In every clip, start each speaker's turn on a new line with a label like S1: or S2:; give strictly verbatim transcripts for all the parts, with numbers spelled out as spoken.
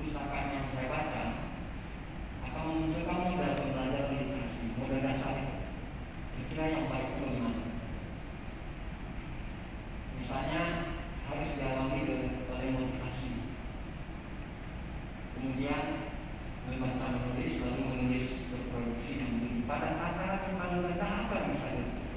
S1: perpustakaan yang saya baca akan memunculkan modal pembelajaran literasi, modal dasar kira-kira yang baik itu bagaimana? Misalnya harus dialami oleh motivasi, kemudian membaca menulis, lalu menulis berproduksi dan pada tataran yang paling rendah apa yang bisa dilakukan?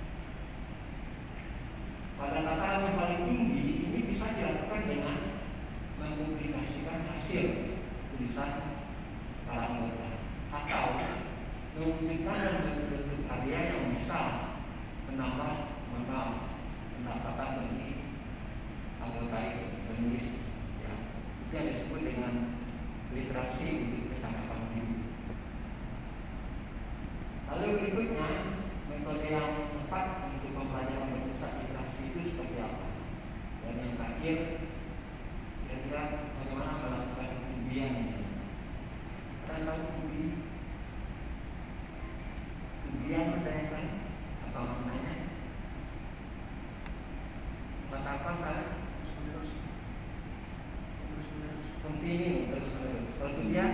S1: Pada tataran yang paling tinggi ini bisa dilakukan dengan mempublikasikan hasil tulisan para anggota atau menunjukkan dan bentuk karya yang bisa menambah menambah pendapatan bagi anggota itu penulis. Ya, itu yang disebut dengan literasi untuk kecakapan tinggi. Lalu berikutnya metode yang tepat untuk pembelajaran berpusat literasi itu seperti apa? Dan yang terakhir, kira-kira bagaimana melakukan ujian? Kalian tahu uji? Ujian menanyakan apa maknanya? Mas apa kan?
S2: Terus terus menerus.
S1: Continue terus menerus. Kemudian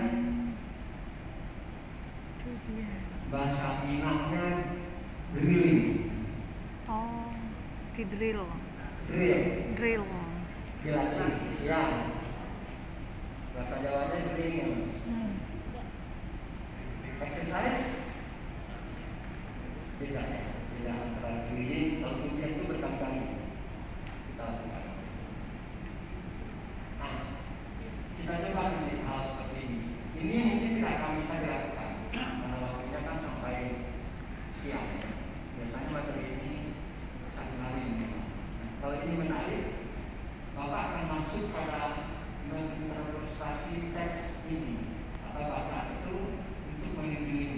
S1: bahasa Minangnya drilling.
S3: Oh, di drill.
S1: Drill.
S3: Drill.
S1: Dilatih. Ya. Bahasa Jawanya drilling.
S3: Hmm.
S1: Exercise tidak ya, tidak antara drilling kalau ujian itu berkali-kali kita lakukan. Nah, kita coba menjadi hal seperti ini. Ini mungkin tidak akan bisa dilakukan karena waktunya kan sampai siang. Biasanya materi ini satu hari ini. Nah, kalau ini menarik, Bapak akan masuk pada menginterpretasi teks ini atau bacaan itu untuk menuju ini.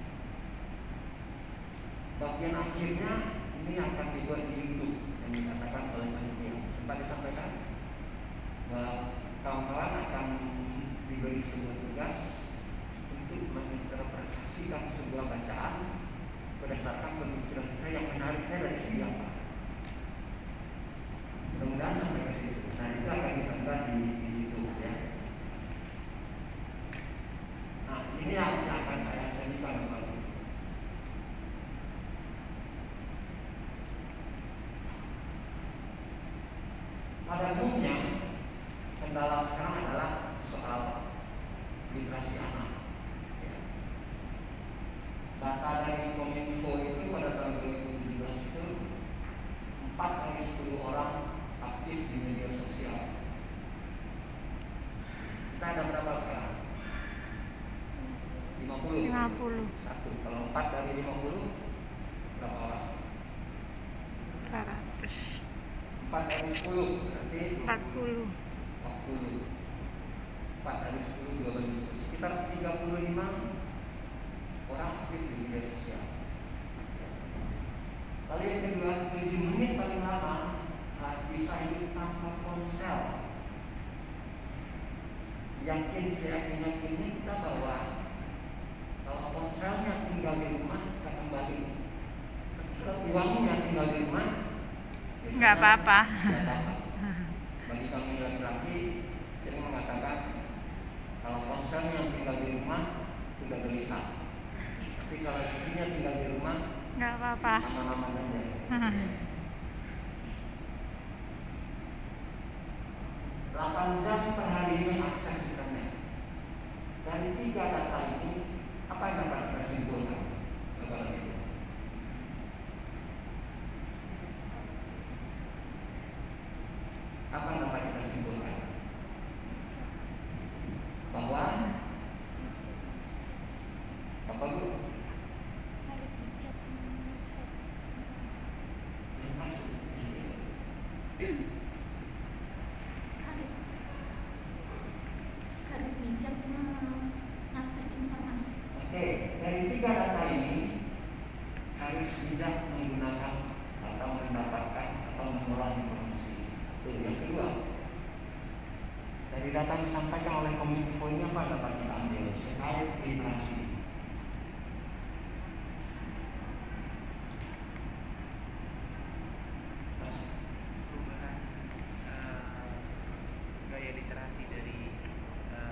S1: Bagian akhirnya ini akan dibuat di YouTube yang dikatakan oleh panitia. Sempat disampaikan bahwa kawan-kawan akan diberi sebuah tugas untuk menginterpretasikan sebuah bacaan berdasarkan pemikiran kita yang menariknya dari segi apa. Mudah-mudahan sampai ke situ. Nah, itu akan ditambah di, di YouTube ya. Nah, ini yang akan saya sajikan kepada pada umumnya kendala sekarang adalah soal literasi anak. Ya. Data dari Kominfo itu pada tahun dua ribu tujuh belas itu empat dari sepuluh orang aktif di media sosial. Kita ada berapa sekarang? lima puluh.
S3: lima puluh.
S1: Satu. Kalau empat dari lima puluh berapa orang?
S3: seratus.
S1: empat dari sepuluh berarti
S3: empat puluh.
S1: empat puluh. empat dari sepuluh, dua dari sepuluh. Sekitar tiga puluh lima orang aktif di media sosial. Lalu yang kedua, tujuh menit paling lama bisa hidup tanpa ponsel. Yakin saya yakinnya kita bahwa kalau ponselnya tinggal di rumah kita kembali. Kalau uangnya tinggal di rumah
S3: Nggak apa-apa.
S1: Bagi kami laki-laki sering mengatakan kalau ponselnya tinggal di rumah tidak gelisah. Tapi kalau istrinya tinggal di rumah
S3: Nggak apa-apa.
S1: aman-aman saja. delapan jam per hari mengakses internet. Dari tiga data ini apa yang dapat kita simpulkan? Apa yang dapat kita simpulkan? Bahwa apa Bu?
S4: Harus bijak mengakses
S1: Yang masuk di sini.
S4: harus harus bijak mengakses informasi.
S1: Oke, dari tiga data ini harus bijak menggunakan atau mendapatkan atau mengolah informasi. Itu yang kedua. Dari data yang disampaikan oleh Kominfo ini apa dapat kita ambil terkait literasi?
S2: Perubahan uh, gaya literasi dari uh,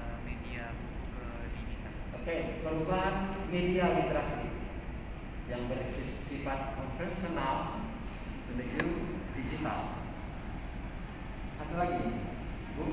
S1: Oke, perubahan media literasi yang bersifat konvensional menuju digital. Satu lagi, Bu.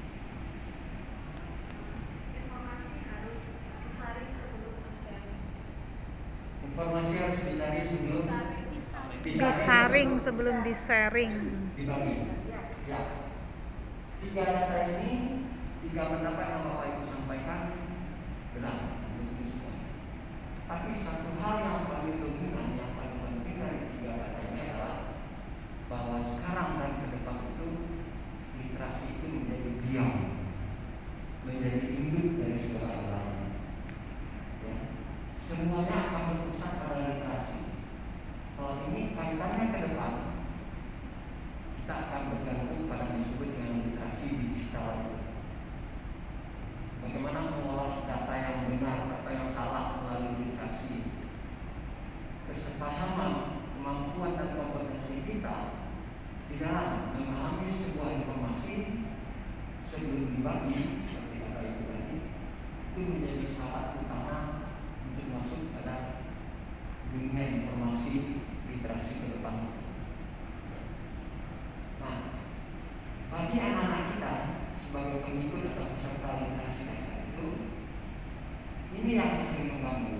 S5: Informasi harus disaring sebelum di-sharing.
S1: Informasi harus dicari sebelum
S5: Disaring.
S3: Disaring sebelum di-sharing.
S1: dibagi. Ya. Tiga data ini, tiga pendapat yang Bapak Ibu sampaikan benar. Tapi satu hal yang paling dominan, yang paling penting dari tiga data ini adalah bahwa sekarang dan ke depan itu literasi itu menjadi diam, menjadi induk dari segala hal. Ya. Semuanya akan berpusat pada literasi. Kalau ini kaitannya ke depan, kita akan bergantung pada yang disebut dengan literasi digital itu. Bagaimana mengolah data yang benar, data yang salah melalui literasi. Kesepahaman, kemampuan dan kompetensi kita di dalam memahami sebuah informasi sebelum dibagi, seperti kata Ibu tadi, itu menjadi syarat utama untuk masuk pada dunia informasi literasi ke depan. Nah, bagi anak-anak kita sebagai pengikut atau peserta literasi dasar itu, ini yang sering mengganggu.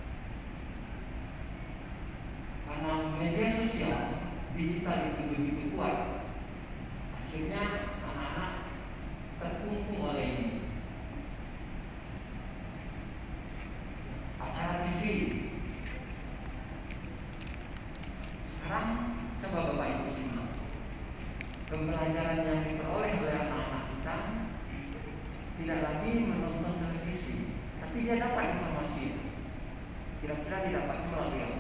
S1: Karena media sosial digital itu begitu kuat, akhirnya anak-anak terkungkung oleh ini. Acara T V sekarang, coba Bapak Ibu simak pembelajaran yang diperoleh oleh anak-anak kita tidak lagi menonton televisi, tapi dia dapat informasi. Kira-kira didapatnya melalui apa?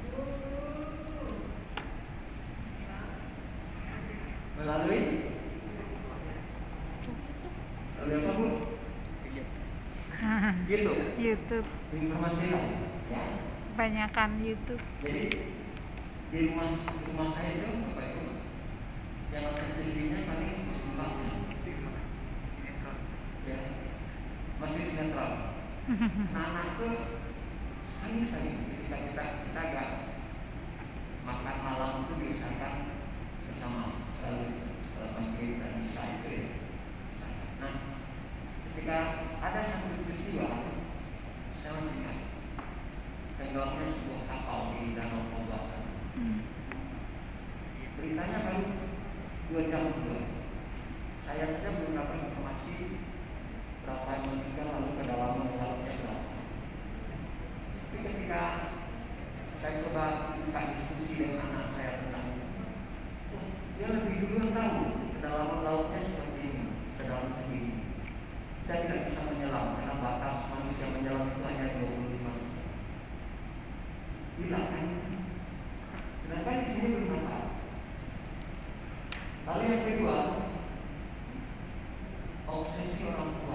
S1: Melalui melalui apa, Bu? YouTube.
S3: YouTube.
S1: Informasi lah, ya.
S3: Banyakan YouTube.
S1: Jadi di rumah rumah saya itu Bapak Ibu, yang nonton T V-nya paling sembahnya, ya, masih sinetron. Nah, itu sekali-sekali ketika kita kita agak makan malam itu diusahakan bersama, selalu maghrib dan isya itu ya. Nah, ketika ada satu peristiwa, saya masih ingat, tenggelamnya sebuah kapal di Danau Toba. Beritanya baru dua jam kedua. Saya saja belum dapat informasi berapa yang meninggal lalu kedalaman lautnya berapa. Tapi ketika saya coba buka diskusi dengan anak saya tentang itu, dia lebih dulu tahu kedalaman lautnya seperti ini, sedalam segini. Kita tidak bisa menyelam karena batas manusia menyelam itu hanya dua puluh lima meter. Gila kan? Sedangkan di sini belum apa. Lalu yang kedua, obsesi orang tua.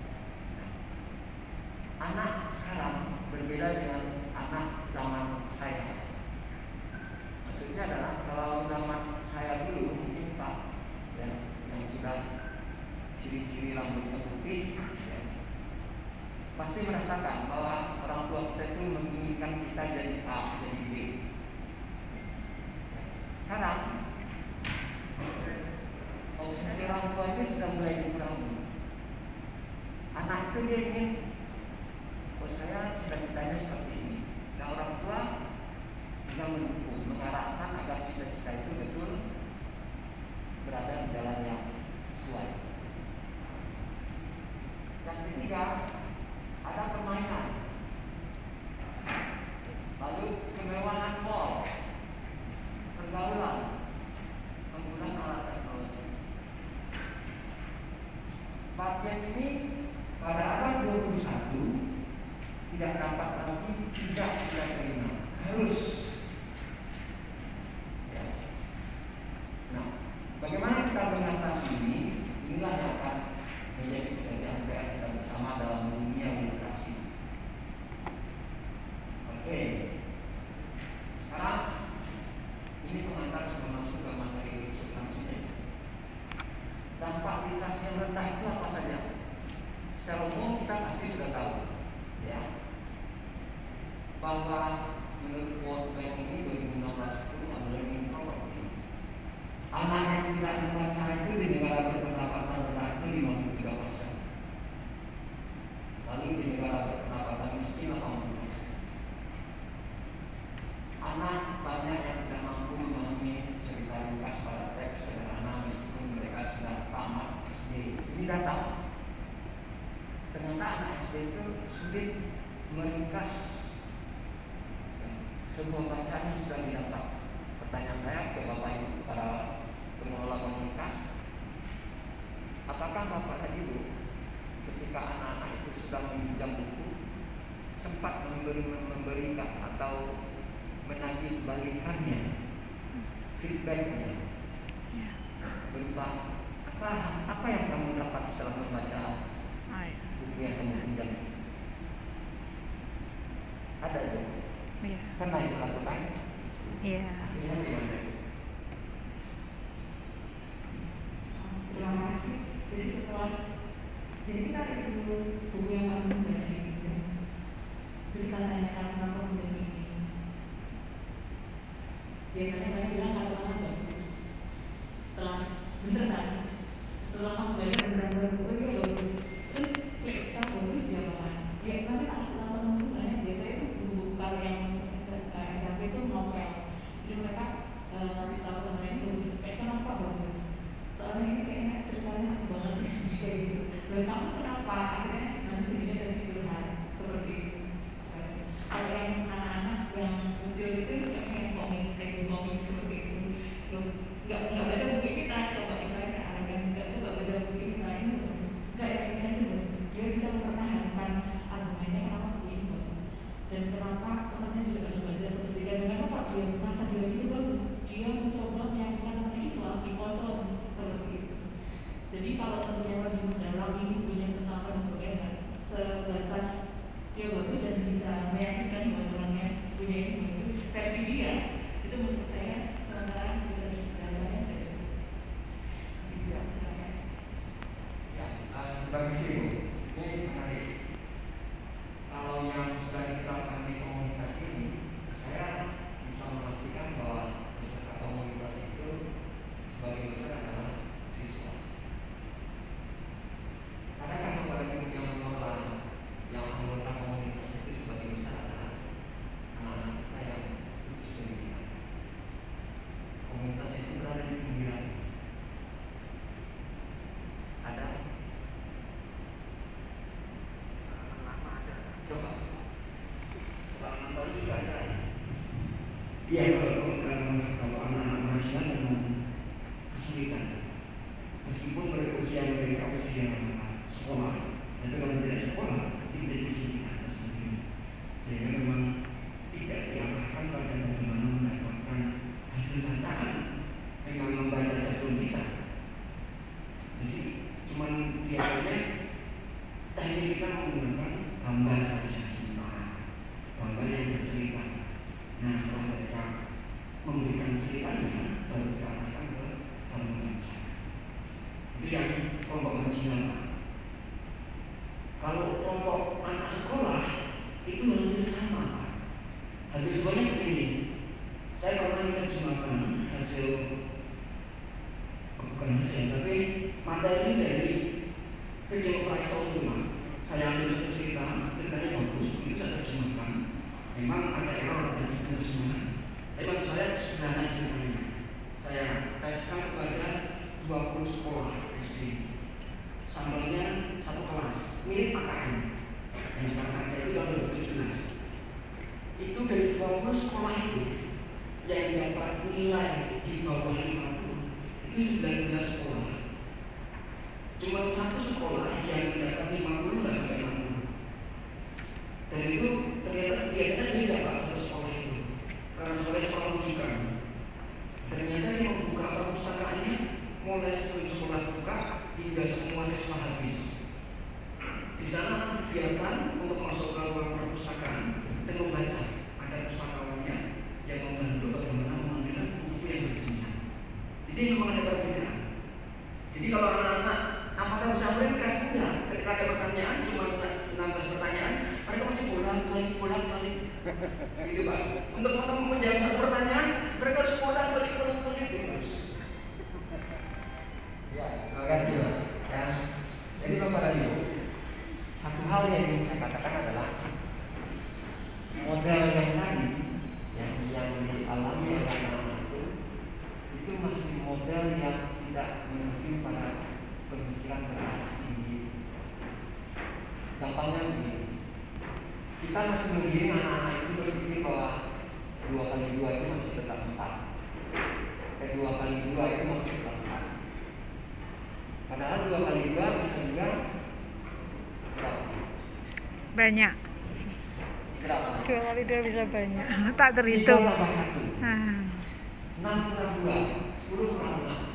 S1: Anak sekarang berbeda dengan anak zaman saya. Maksudnya adalah kalau zaman saya dulu mungkin Pak, ya, yang sudah ciri-ciri rambutnya putih, ya, pasti merasakan bahwa orang tua kita itu menginginkan kita jadi A, jadi B. Sekarang obsesi orang tua ini sudah mulai dikurang. Anak itu dia ingin, oh saya cita-citanya seperti ini. Nah, orang tua juga mendukung, mengarahkan agar cita-cita itu betul berada di jalan yang sesuai. Yang ketiga, ada permainan, lalu kemewahan mall, pergaulan, penggunaan alat teknologi. Bagian ini pada abad dua puluh satu tidak dapat lagi, tidak tidak terima, harus. Ya. Nah, bagaimana kita mengatasi ini? Inilah yang akan menjadi pekerjaan P R kita bersama dalam dunia literasi. Oke, sekarang ini pengantar sebelum masuk ke materi substansinya. Dampak literasi yang rendah itu apa saja? Secara umum kita pasti sudah tahu, ya. bahwa menurut World Bank ini dua ribu enam belas itu learning property. Anak yang tidak membaca itu di negara berpendapatan rendah itu lima puluh tiga persen. Lalu di negara berpendapatan miskin delapan puluh persen. Anak banyak yang tidak mampu memahami cerita Lukas pada teks sederhana meskipun mereka sudah tamat S D. Ini data. Ternyata anak S D itu sulit meringkas sebuah bacaan yang sudah didapat. Pertanyaan saya ke Bapak Ibu para pengelola komunitas, apakah Bapak dan Ibu ketika anak-anak itu sudah meminjam buku sempat memberi, memberikan atau menagih balikannya feedbacknya berupa apa apa yang kamu dapat setelah membaca buku yang kamu pinjam? Ada itu?
S3: Iya.
S1: Pernah itu lakukan?
S3: Iya.
S1: Hasilnya gimana?
S6: Terima kasih. Jadi setelah jadi kita review buku yang kami banyak dipinjam. Jadi kita tanyakan kenapa pinjam ini. Biasanya mereka bilang kata-kata bagus. Setelah bener kan? Setelah kamu baca benar-benar buku itu bagus. Terus flex kan bagus ya Pak. Ya nanti tak kasih tahu teman misalnya biasanya itu buku-buku karya yang S M P itu novel. Jadi mereka ngasih tahu teman ini bagus. Kayak kenapa bagus? Soalnya ini kayaknya ceritanya aku banget ya kayak gitu. Dan kamu kenapa? Akhirnya nanti jadinya sesi curhat seperti itu. Kalau yang anak-anak yang kecil itu sukanya yang komik, kayak komik seperti itu. Nggak nggak baca buku ini, nah coba misalnya saya arahkan nggak coba baca buku ini, nah ini bagus. Nggak yang ini aja bagus. Dia bisa mempertahankan argumennya kenapa buku ini bagus dan kenapa temannya juga harus belajar seperti dia. Dan kenapa Pak dia merasa dia itu bagus? Dia mencoba menyambungkan teman itu lagi kontrol seperti itu. Jadi kalau tentunya lagi mendalam ini punya tentang dan sebagainya sebatas dia bagus dan bisa meyakinkan bahwa temannya punya ini bagus versi dia, itu menurut saya sementara kita rasanya saya tidak terasa.
S1: Ya, terima kasih Bu. Ini menarik. Kalau yang sudah diterapkan di komunitas ini, saya bisa memastikan bahwa peserta komunitas itu sebagai besar adalah siswa. Adakah kepada ibu yang mengelola yang anggota komunitas itu sebagai besar adalah anak-anak kita yang putus pendidikan? Komunitas itu berada di pinggiran. Ada? Coba.
S2: Kalau baru juga ada.
S7: Iya, kalau kalau kalau anak-anak marginal memang kesulitan. Meskipun mereka usia mereka usia sekolah, tapi kalau tidak sekolah itu jadi kesulitan tersendiri. Sehingga memang tidak diarahkan pada bagaimana mendapatkan hasil bacaan. Memang membaca saja belum bisa. Jadi cuman biasanya teknik kita menggunakan gambar saja sementara, gambar yang bercerita. Nah setelah mereka memberikan ceritanya, baru kita arahkan ke cara membaca. Itu yang kelompok marginal. Kalau kelompok anak sekolah itu hampir sama Pak. Hampir semuanya begini. Saya pernah menerjemahkan hasil, bukan hasil, tapi materi dari Video Praisal itu Pak. Saya ambil satu cerita, ceritanya bagus, itu saya terjemahkan. Memang ada error pada terjemahan. Tapi maksud saya sederhana ceritanya. Saya teskan kepada dua puluh sekolah S D. Sampelnya satu kelas, mirip K K M. Yang sekarang ada itu tahun dua ribu tujuh belas. Itu dari dua puluh sekolah itu yang dapat nilai di bawah lima puluh itu sembilan belas sekolah. Cuma satu sekolah yang mendapat lima puluh nggak sampai enam puluh. Dan itu ternyata biasanya beda Pak satu sekolah itu. Karena sekolah sekolah rujukan. Ternyata dia membuka perpustakaannya mulai sebelum sekolah buka hingga semua siswa habis. Di sana dibiarkan untuk masuk ke ruang perpustakaan dan membaca. Ada pustakawannya yang membantu bagaimana mengambil buku yang berjenjang. Jadi memang ada perbedaan. Jadi kalau anak-anak apakah bisa meringkas? Enggak. Ketika ada pertanyaan cuma enam belas pertanyaan, Mereka masih bolak-balik, bolak-balik. Gitu Pak. Untuk menjawab satu pertanyaan, mereka harus bolak-balik, bolak-balik terus.
S1: Ya, terima kasih Mas. Ya, jadi Bapak dan Ibu, satu hal yang ingin saya katakan adalah model yang tadi yang yang dialami oleh anak-anak itu itu masih model yang tidak menuju pada pemikiran berkelas tinggi. Gampangnya begini, kita masih mengiring anak-anak itu berpikir bahwa dua kali dua itu masih tetap empat, eh dua kali dua itu masih tetap empat. Padahal dua kali dua bisa juga berapa?
S3: Banyak.
S1: Berapa?
S3: Dua kali dua bisa banyak. Tak terhitung.
S1: Tiga tambah satu.
S3: Ah.
S1: Enam kurang dua, sepuluh kurang enam.